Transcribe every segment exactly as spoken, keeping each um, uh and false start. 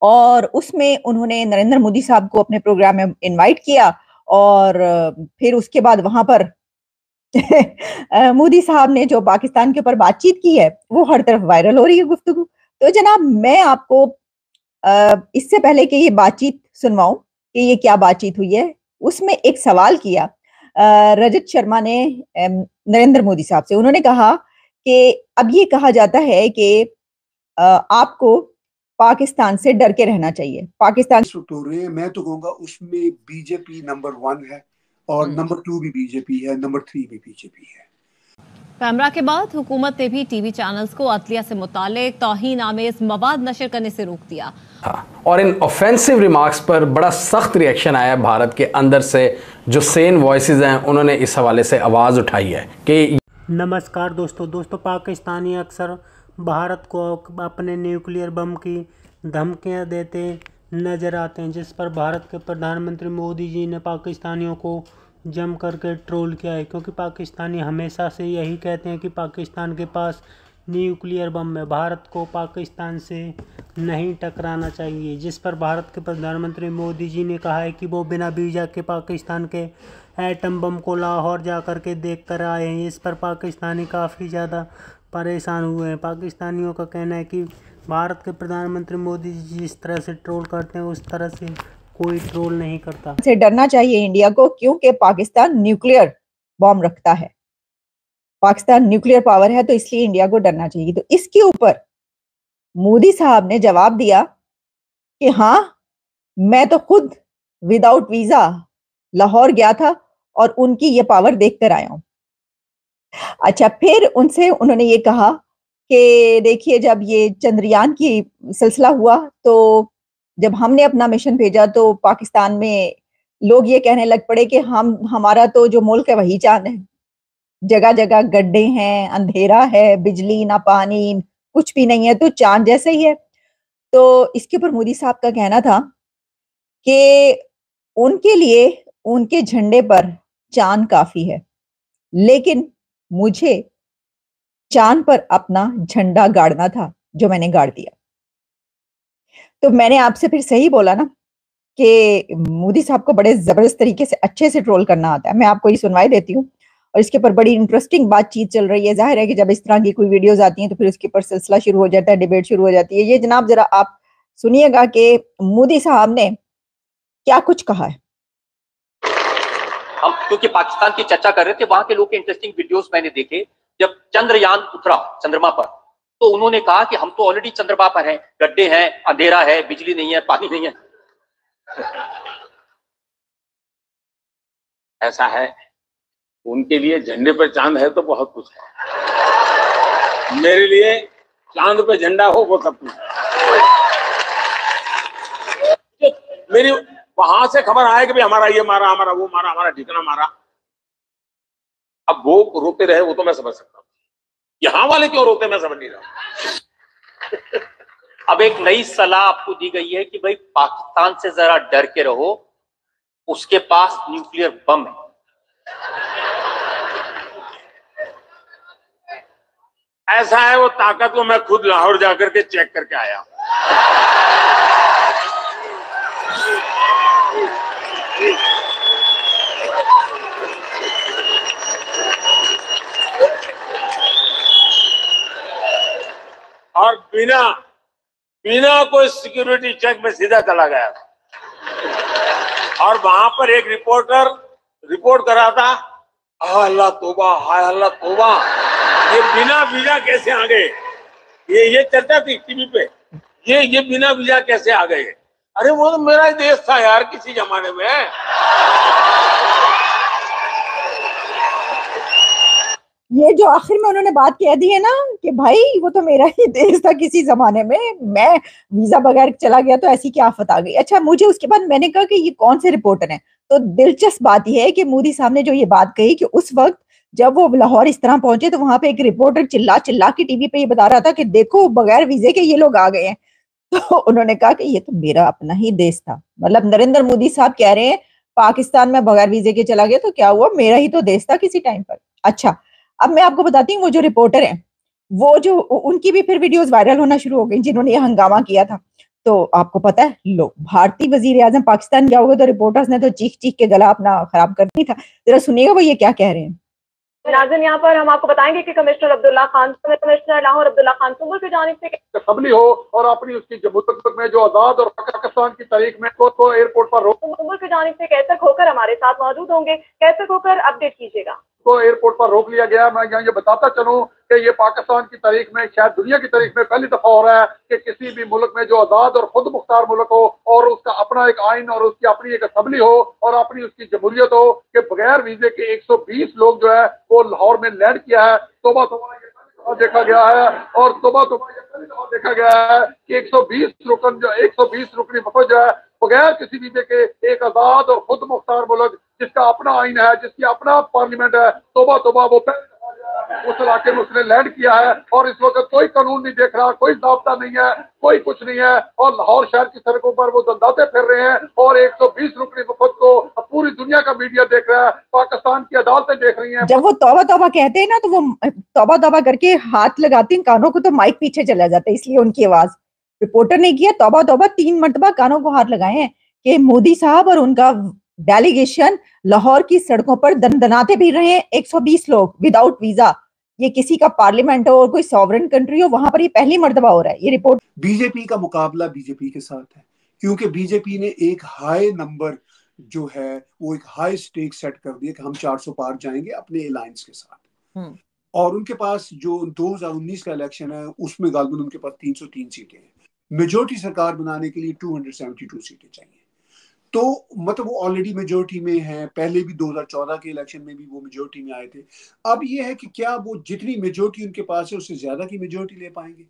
और उसमें उन्होंने नरेंद्र मोदी साहब को अपने प्रोग्राम में इनवाइट किया और फिर उसके बाद वहां पर मोदी साहब ने जो पाकिस्तान के ऊपर बातचीत की है वो हर तरफ वायरल हो रही है गुफ्तगू। तो जनाब मैं आपको इससे पहले कि ये बातचीत सुनवाऊं कि ये क्या बातचीत हुई है, उसमें एक सवाल किया रजत शर्मा ने नरेंद्र मोदी साहब से। उन्होंने कहा कि अब ये कहा जाता है कि आपको पाकिस्तान से डर के रहना चाहिए। पाकिस्तान मैं तो कहूंगा उसमें बीजेपी नंबर वन है और नंबर टू भी बीजेपी है, नंबर थ्री भी बीजेपी है। कैमरा के बाद हुकूमत ने भी टीवी चैनल्स को अदलिया से मुतालिक तौहीन आमेज मवाद नशर करने से रोक दिया। हाँ, और इन ऑफेंसिव रिमार्क्स पर बड़ा सख्त रिएक्शन आया भारत के अंदर से। जो सेन वॉइसेस हैं उन्होंने इस हवाले से आवाज़ उठाई है कि नमस्कार दोस्तों दोस्तों पाकिस्तानी अक्सर भारत को अपने न्यूक्लियर बम की धमकियां देते नज़र आते हैं, जिस पर भारत के प्रधानमंत्री मोदी जी ने पाकिस्तानियों को जम करके ट्रोल किया है, क्योंकि पाकिस्तानी हमेशा से यही कहते हैं कि पाकिस्तान के पास न्यूक्लियर बम है, भारत को पाकिस्तान से नहीं टकराना चाहिए। जिस पर भारत के प्रधानमंत्री मोदी जी ने कहा है कि वो बिना वीज़ा के पाकिस्तान के एटम बम को लाहौर जा कर के देख कर आए हैं। इस पर पाकिस्तानी काफ़ी ज़्यादा परेशान हुए हैं। पाकिस्तानियों का कहना है कि भारत के प्रधानमंत्री मोदी जी जिस तरह से ट्रोल करते हैं उस तरह से कोई ट्रोल नहीं करता। से डरना चाहिए इंडिया को, क्योंकि पाकिस्तान न्यूक्लियर बॉम्ब रखता है, पाकिस्तान न्यूक्लियर पावर है, तो इसलिए इंडिया को डरना चाहिए। तो इसके ऊपर मोदी साहब ने जवाब दिया कि हाँ, मैं तो खुद विदाउट वीजा लाहौर गया था और उनकी ये पावर देख कर आया हूं। अच्छा, फिर उनसे उन्होंने ये कहा कि देखिए जब ये चंद्रयान की सिलसिला हुआ तो जब हमने अपना मिशन भेजा तो पाकिस्तान में लोग ये कहने लग पड़े कि हम हमारा तो जो मुल्क है वही चांद है, जगह जगह गड्ढे हैं, अंधेरा है, बिजली ना पानी, कुछ भी नहीं है, तो चांद जैसे ही है। तो इसके ऊपर मोदी साहब का कहना था कि उनके लिए उनके झंडे पर चांद काफी है, लेकिन मुझे चांद पर अपना झंडा गाड़ना था जो मैंने गाड़ दिया। तो मैंने आपसे फिर सही बोला ना कि मोदी साहब को बड़े जबरदस्त तरीके से अच्छे से ट्रोल करना आता है। मैं आपको ये सुनवाई देती हूँ और इसके ऊपर बड़ी इंटरेस्टिंग बातचीत चल रही है। जाहिर है कि जब इस तरह की कोई वीडियोस आती हैं तो फिर उसके ऊपर सिलसिला शुरू हो जाता है, डिबेट शुरू हो जाती है। ये जनाब जरा आप सुनिएगा कि मोदी साहब ने क्या कुछ कहा है। हम क्योंकि पाकिस्तान की चर्चा कर रहे थे, वहां के लोग के इंटरेस्टिंग वीडियोस मैंने देखे। जब चंद्रयान उतरा चंद्रमा पर तो उन्होंने कहा कि हम तो ऑलरेडी चंद्रमा पर हैं, गड्ढे हैं, अंधेरा है, बिजली नहीं है, पानी नहीं है। ऐसा है, उनके लिए झंडे पर चांद है तो बहुत कुछ है, मेरे लिए चांद पे झंडा हो वो सब कुछ है। मेरी वहां से खबर आए कि भी हमारा ये मारा, हमारा वो मारा, हमारा ठिकाना मारा, अब वो रोते रहे वो तो मैं समझ सकता हूँ, यहां वाले क्यों रोते मैं समझ नहीं रहा। अब एक नई सलाह आपको दी गई है कि भाई पाकिस्तान से जरा डर के रहो, उसके पास न्यूक्लियर बम है। ऐसा है, वो ताकत को मैं खुद लाहौर जाकर के चेक करके आया। और बिना बिना कोई सिक्योरिटी चेक में सीधा चला गया और वहां पर एक रिपोर्टर रिपोर्ट कर रहा था, अल्लाह तौबा, हाय अल्लाह तौबा, ये बिना वीजा कैसे आ गए। ये ये चर्चा थी टीवी पे, ये ये बिना वीजा कैसे आ गए। अरे वो तो मेरा ही देश था यार किसी जमाने में। ये जो आखिर में उन्होंने बात कह दी है ना कि भाई वो तो मेरा ही देश था किसी जमाने में, मैं वीजा बगैर चला गया तो ऐसी क्या आफत आ गई। अच्छा, मुझे उसके बाद मैंने कहा कि ये कौन से रिपोर्टर हैं। तो दिलचस्प बात यह है कि मोदी साहब ने जो ये बात कही कि उस वक्त जब वो लाहौर इस तरह पहुंचे तो वहां पे एक रिपोर्टर चिल्ला चिल्ला के टीवी पे ये बता रहा था कि देखो बगैर वीजे के ये लोग आ गए हैं। तो उन्होंने कहा कि ये तो मेरा अपना ही देश था। मतलब नरेंद्र मोदी साहब कह रहे हैं पाकिस्तान में बगैर वीजे के चला गया तो क्या हुआ, मेरा ही तो देश था किसी टाइम पर। अच्छा, अब मैं आपको बताती हूँ वो जो रिपोर्टर हैं वो जो उनकी भी फिर वीडियोस वायरल होना शुरू हो गई जिन्होंने ये हंगामा किया था। तो आपको पता है, लो भारतीय वजीर आजम पाकिस्तान गया होगा तो रिपोर्टर्स ने तो चीख चीख के गला अपना खराब कर दिया था। जरा सुनिएगा वो ये क्या कह रहे हैं। नाज़रीन, यहाँ पर हम आपको बताएंगे कि कमिश्नर अब्दुल्ला खान कमिश्नर लाहौर अब्दुल्ला खान सुंबुल की जानिब से असम्बली हो और अपनी उसकी जम्मू में जो आजाद और पाकिस्तान की तारीख में को, को एयरपोर्ट पर रोक सुंबुल की जानिब से कैसर खोकर हमारे साथ मौजूद होंगे। कैसर खोकर अपडेट कीजिएगा। को एयरपोर्ट पर रोक लिया गया। मैं यहाँ ये बताता चलूँ कि ये पाकिस्तान की तारीख में, शायद दुनिया की तारीख में पहली दफा हो रहा है कि किसी भी मुल्क में जो आजाद और खुद मुख्तार मुल्क हो और उसका अपना एक आइन और उसकी अपनी एक असम्बली हो और अपनी उसकी जमहूरियत हो, कि बगैर वीजे के एक सौ बीस लोग जो है वो लाहौर में लैंड किया है। तोबा तोबा ये पहली दफा देखा गया है और तोबा तोबा ये पहली दफा देखा गया है कि एक सौ बीस रुकन जो एक सौ बीस रुकनी वफद जो है बगैर किसी वीजे के एक आजाद और खुद मुख्तार मुल्क जिसका अपना आइन है, जिसकी अपना पार्लियामेंट है, तोबा तोबा वो उस इलाके में उसने लैंड किया है और इस वक्त कोई कानून नहीं देख रहा, कोई ज़ाब्ता नहीं है, कोई कुछ नहीं है और लाहौर शहर की सड़कों पर वो दंदाते फिर रहे हैं और एक सौ बीस रुकनी वफद को पूरी दुनिया का मीडिया देख रहा है, पाकिस्तान की अदालतें देख रही हैं। जब वो तौबा तौबा कहते हैं ना तो वो तौबा तौबा करके हाथ लगाते हैं कानों को तो माइक पीछे चला जाता है, इसलिए उनकी आवाज रिपोर्टर ने किया तौबा तौबा तीन मरतबा कानों को हाथ लगाए हैं कि मोदी साहब और उनका डेलीगेशन लाहौर की सड़कों पर दंदनाते भी रहे हैं। एक सौ बीस लोग विदाउट वीजा, ये किसी का पार्लियामेंट हो और कोई सॉवरेन कंट्री हो, वहां पर ये पहली मर्तबा हो रहा है। ये रिपोर्ट बीजेपी का मुकाबला बीजेपी के साथ है क्योंकि बीजेपी ने एक हाई नंबर जो है वो एक हाई स्टेक सेट कर दिया कि हम चार सौ पार जाएंगे अपने अलायंस के साथ। और उनके पास जो दो हज़ार उन्नीस का इलेक्शन है उसमें गालबन उनके पास तीन सौ तीन सीटें हैं। मेजोरिटी सरकार बनाने के लिए दो सौ बहत्तर सीटें चाहिए, तो मतलब वो ऑलरेडी मेजोरिटी में है। पहले भी दो हज़ार चौदह के इलेक्शन में भी वो मेजोरिटी में आए थे। अब ये है कि क्या वो जितनी मेजोरिटी उनके पास है उससे ज्यादा की मेजोरिटी ले पाएंगे।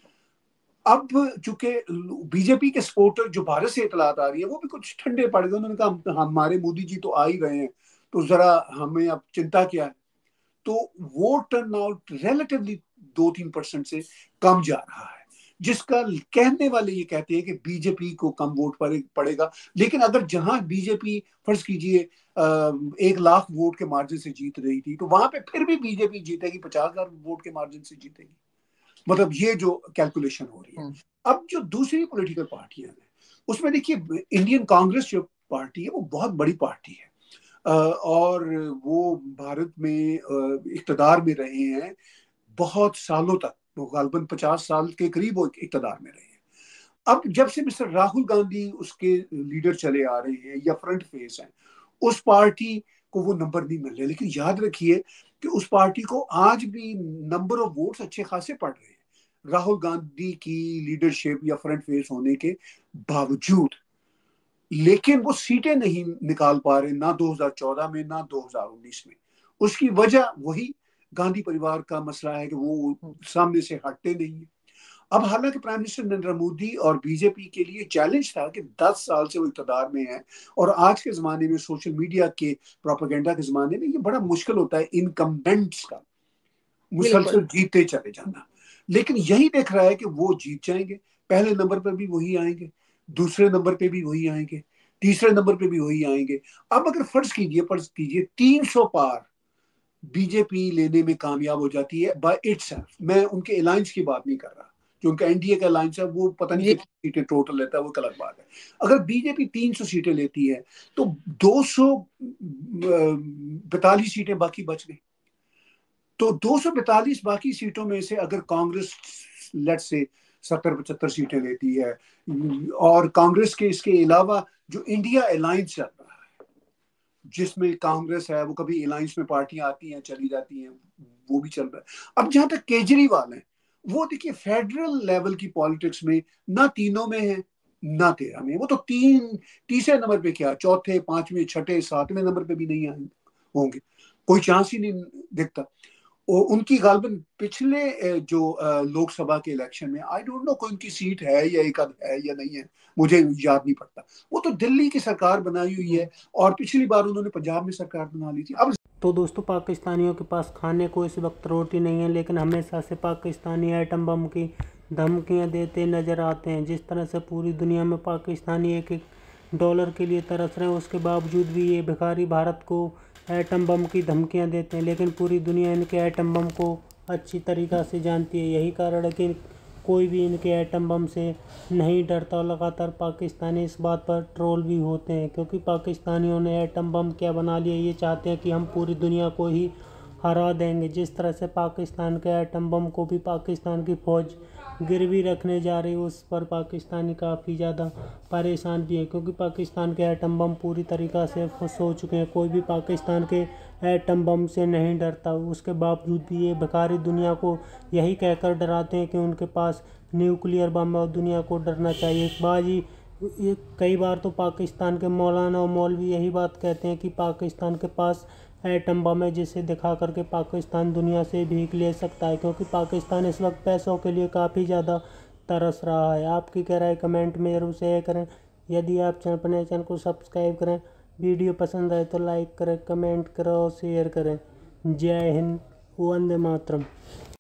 अब चूंकि बीजेपी के सपोर्टर जो भारत से इतलात आ रही है वो भी कुछ ठंडे पड़ गए। उन्होंने कहा हमारे मोदी जी तो आ ही गए हैं तो जरा हमें अब चिंता क्या है। तो वोट टर्न आउट रिलेटिवली दो तीन परसेंट से कम जा रहा है, जिसका कहने वाले ये कहते हैं कि बीजेपी को कम वोट पड़ेगा। लेकिन अगर जहां बीजेपी फर्ज कीजिए एक लाख वोट के मार्जिन से जीत रही थी तो वहां पे फिर भी बीजेपी जीतेगी पचास हजार वोट के मार्जिन से जीतेगी। मतलब ये जो कैलकुलेशन हो रही है। अब जो दूसरी पॉलिटिकल पार्टियां हैं उसमें देखिए इंडियन कांग्रेस जो पार्टी है वो बहुत बड़ी पार्टी है और वो भारत में इक़्तिदार में रहे हैं बहुत सालों तक, वो गालबन पचास साल के करीब वो इक़्तिदार में रहे हैं। अब जब से मिस्टर राहुल गांधी उसके लीडर चले आ रहे हैं या फ्रंट फेस हैं, उस पार्टी को वो नंबर नहीं मिल रहे। लेकिन याद रखिए कि उस पार्टी को आज भी नंबर ऑफ वोट्स अच्छे खासे पड़ रहे हैं राहुल गांधी की लीडरशिप या फ्रंट फेस होने के बावजूद। लेकिन वो सीटें नहीं निकाल पा रहे, ना दो हज़ार चौदह में ना दो हज़ार उन्नीस में। उसकी वजह वही गांधी परिवार का मसला है कि वो सामने से हटते नहीं है। अब हालांकि प्राइम मिनिस्टर नरेंद्र मोदी और बीजेपी के लिए चैलेंज था कि दस साल से वो इक़्तिदार में है और आज के ज़माने में सोशल मीडिया के प्रोपेगेंडा के ज़माने में ये बड़ा मुश्किल होता है इनकम्बेंट्स का मुसलसल जीतते चले जाना। लेकिन यही देख रहा है कि वो जीत जाएंगे, पहले नंबर पर भी वही आएंगे, दूसरे नंबर पे भी वही आएंगे, तीसरे नंबर पे भी वही आएंगे। अब अगर फर्ज कीजिए फर्ज कीजिए तीन सौ पार बीजेपी लेने में कामयाब हो जाती है बाय इटसेल्फ। मैं उनके अलायंस की बात नहीं कर रहा, जो उनका एनडीए का अलायंस है वो पता नहीं कितनी सीटें टोटल लेता है, वो अलग बात है। अगर बीजेपी तीन सौ सीटें लेती है तो दो सौ बैतालीस सीटें बाकी बच गई। तो दो सौ बैतालीस बाकी सीटों में से अगर कांग्रेस लेट से सत्तर पचहत्तर सीटें लेती है और कांग्रेस के इसके अलावा जो इंडिया अलायंस चल रहा है जिसमें कांग्रेस है, वो कभी अलायंस में पार्टियां आती हैं चली जाती हैं, वो भी चल रहा है। अब जहां तक केजरीवाल है वो देखिए फेडरल लेवल की पॉलिटिक्स में ना तीनों में है ना तेरह में, वो तो तीन तीसरे नंबर पे क्या चौथे पांचवें छठे सातवें नंबर पे भी नहीं आए होंगे, कोई चांस ही नहीं दिखता। और उनकी गालबन पिछले जो लोकसभा के इलेक्शन में आई डोंट नो कोई उनकी सीट है या एक आध है या नहीं है, मुझे याद नहीं पड़ता। वो तो दिल्ली की सरकार बनाई हुई है और पिछली बार उन्होंने पंजाब में सरकार बना ली थी। अब तो दोस्तों पाकिस्तानियों के पास खाने को इस वक्त रोटी नहीं है, लेकिन हमेशा से पाकिस्तानी एटम बम की धमकियां देते नज़र आते हैं। जिस तरह से पूरी दुनिया में पाकिस्तानी एक एक डॉलर के लिए तरस रहे हैं, उसके बावजूद भी ये भिखारी भारत को एटम बम की धमकियां देते हैं, लेकिन पूरी दुनिया इनके एटम बम को अच्छी तरीक़ा से जानती है। यही कारण है कि कोई भी इनके एटम बम से नहीं डरता और लगातार पाकिस्तानी इस बात पर ट्रोल भी होते हैं, क्योंकि पाकिस्तानियों ने एटम बम क्या बना लिया, ये चाहते हैं कि हम पूरी दुनिया को ही हरा देंगे। जिस तरह से पाकिस्तान के एटम बम को भी पाकिस्तान की फ़ौज गिरवी रखने जा रही है, उस पर पाकिस्तानी काफ़ी ज़्यादा परेशान भी है, क्योंकि पाकिस्तान के एटम बम पूरी तरीक़ा से फुस हो चुके हैं। कोई भी पाकिस्तान के एटम बम से नहीं डरता, उसके बावजूद भी ये भिखारी दुनिया को यही कहकर डराते हैं कि उनके पास न्यूक्लियर बम है और दुनिया को डरना चाहिए। बाजी ये कई बार तो पाकिस्तान के मौलाना और मौलवी यही बात कहते हैं कि पाकिस्तान के पास एटम बम है, जिसे दिखा करके पाकिस्तान दुनिया से भीख ले सकता है, क्योंकि पाकिस्तान इस वक्त पैसों के लिए काफ़ी ज़्यादा तरस रहा है। आपकी क्या राय कमेंट में जरूर शेयर करें। यदि आप चैनल पर नए चैनल को सब्सक्राइब करें, वीडियो पसंद आए तो लाइक करें, कमेंट करें और शेयर करें। जय हिंद, वंदे मातरम।